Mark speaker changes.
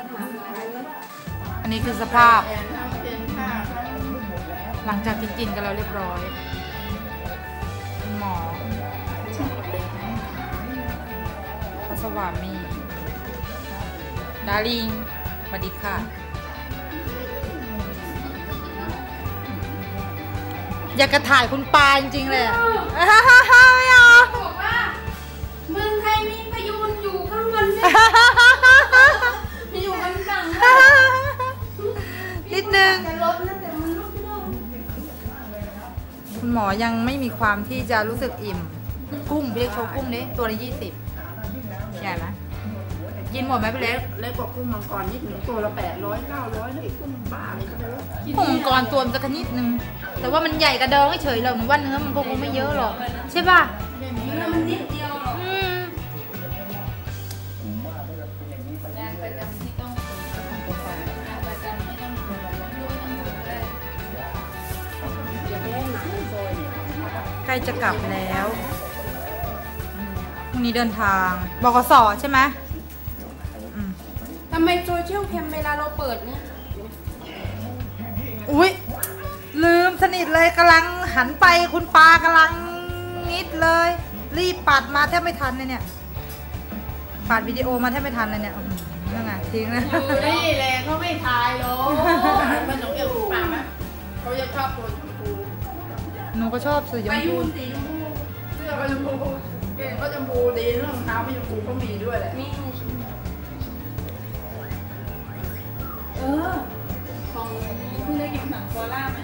Speaker 1: อันนี้คือสภาพ หลังจากที่กินกันแล้วเรียบร้อยหมอพระสวามีดาริงสวัสดีค่ะอยากกระถ่ายคุณปาจริงๆเลยไม่เอา
Speaker 2: บอกว่าเมืองไทยมีพายุมันอยู่ข้างบนเนี่ยมีอยู่บนฝั่ง
Speaker 1: นิดนึง
Speaker 2: แต่รถนั่นแต่มันลุกไม่ได้
Speaker 1: คุณหมอยังไม่มีความที่จะรู้สึกอิ่มกุ้งพี่เล็กโชว์กุ้งนี้ตัวละ20ใหญ่ไหมกินหมดไหมพี่เล็ก
Speaker 2: เล็กกว่ากุ้งมังกรนิดหนึ่งตัวละ800 900เลยกุ้งบ้าอะไรก็ไม่รู้
Speaker 1: กุ้งมังกรตัวมันจะนิดนึงแต่ว่ามันใหญ่กระดองเฉยๆหรอกหนูว่าเนื้อมันคงไม่เยอะหรอกใช่ป่ะ
Speaker 2: เนื้อมันนิดเดียวหรอก
Speaker 1: ใกล้จะกลับแล้วพรุ่งนี้เดินทางบกสใช่ไหม
Speaker 2: ทำไมโซเชียลแคมเวลาเราเปิดเนี่ย
Speaker 1: อุ๊ยลืมสนิทเลยกำลังหันไปคุณปากำลังนิดเลยรีบปัดมาแทบไม่ทันเลยเนี่ยปัดวิดีโอมาแทบไม่ทันเลยเนี่ยนั่นไงทิ้งนะ
Speaker 2: อยู่นี่แหละเขาไม่ทายหรอกมันต้องเกี่ยวกับปากไหมเขาจะชอบตัวชมพู
Speaker 1: หนูก็ชอบสีชมพู
Speaker 2: สีชมพูเสื้อก็ชมพูเก่งก็ชมพูดีรองเท้าไม่ชมพูก็มีด้วยแหละของคุณได้กินหนังโคล่าไหม